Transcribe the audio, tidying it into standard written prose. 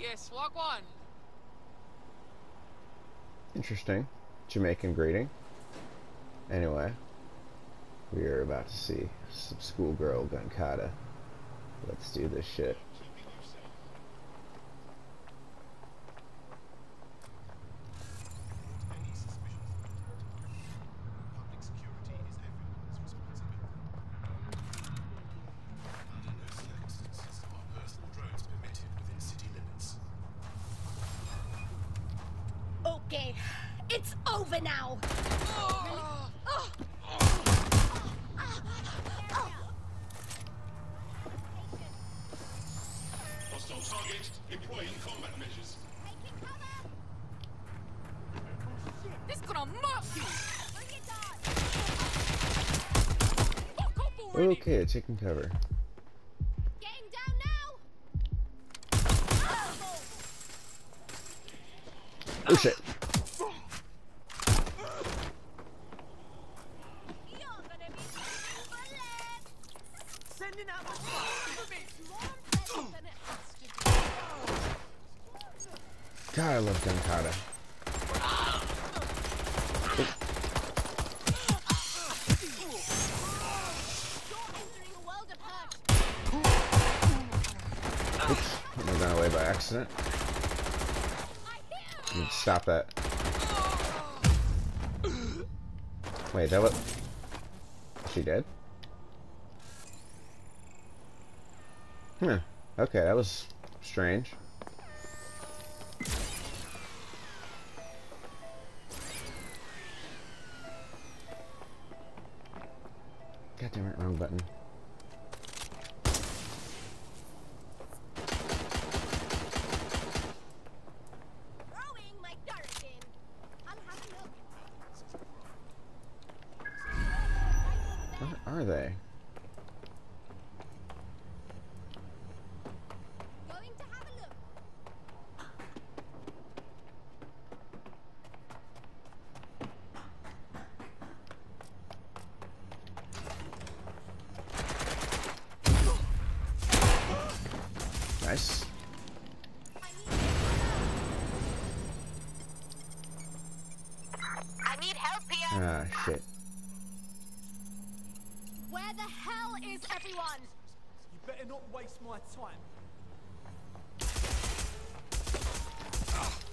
Yes, wagwan. Interesting. Jamaican greeting. Anyway, we are about to see some Schoolgirl Gunkata. Let's do this shit. Okay, it's over now. Hostile target, employing combat measures. This gonna murk you. Okay, taking cover. Getting down now. Oh shit. You're gonna be Sending out my more pleasant than it has to be. God, I love Gunkata. You're entering a world of hurt. Oops, put my gun away by accident. Need to stop that. Wait, that was... Is she dead? Okay, that was strange. God damn it, wrong button. Throwing my dart in. I'll have a look. Where are they? Going to have a look. Nice. I need help here. Ah, shit. Where the hell is everyone? You better not waste my time.